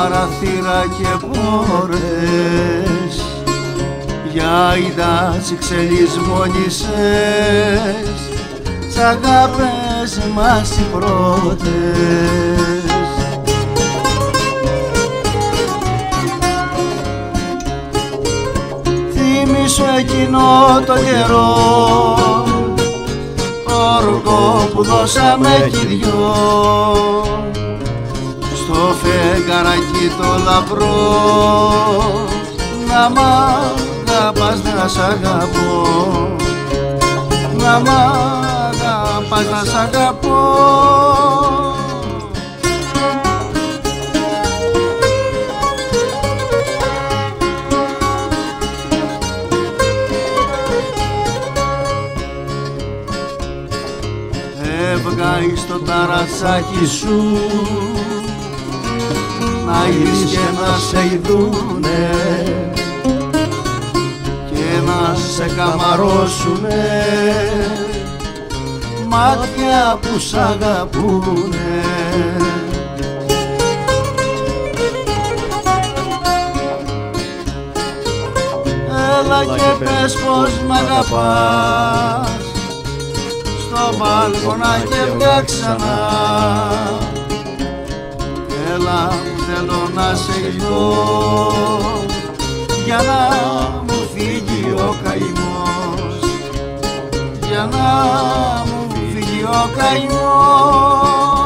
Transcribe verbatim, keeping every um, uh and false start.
παραθύρα και πόρες, για ιδάτσι ξελισμόνησες, σ' αγάπες μας οι πρώτες. Θυμήσου εκείνο το καιρό, όρκο που δώσαμε κι οι δυο, στο φεγγαράκι το λαμπρό, να μ' αγαπάς να σ' αγαπώ, να μ' αγαπάς να σ' αγαπώ. Έβγα στο ταρατσάκι σου, να είσαι και να σε ειδούνε και να σε καμαρώσουνε μάτια που σ' αγαπούνε. Έλα και πες πως μ' αγαπάς, στο μπαλκονάκι έβγα ξανά. Έλα που θέλω να σε ειδώ, για να μου φύγει ο καημός, για να μου φύγει ο καημός.